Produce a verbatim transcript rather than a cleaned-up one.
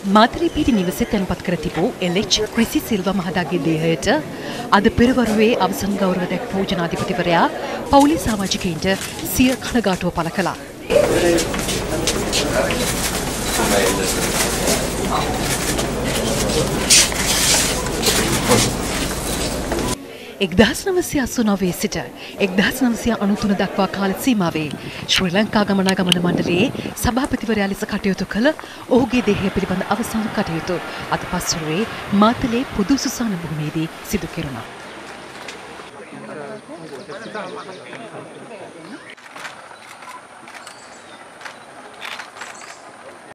මාතලේ පිහිටි නිවසේ තැන්පත් කර තිබූ එල් එච් ක්‍රිසි සිල්වා මහතාගේ දේහයට අද පෙරවරුවේ අවසන් ගෞරව දැක්වූ ජනාධිපතිවරයා පවුලේ සමාජිකයින්ට සිය කනගාටුව පළ කළා. එක්දහස් නවසිය අසූ නවය සිට එක්දහස් නවසිය අනූතුන දක්වා කාල සීමාවේ ශ්‍රී ලංකා ගමනාගමන මණ්ඩලයේ සභාපතිවරයා ලෙස කටයුතු කළ ඔහුගේ දේහය පිළිබඳ අවසන් කටයුතු අද පස්වරුවේ මාතලේ පොදු සුසාන භූමියේදී සිදු කෙරුණා.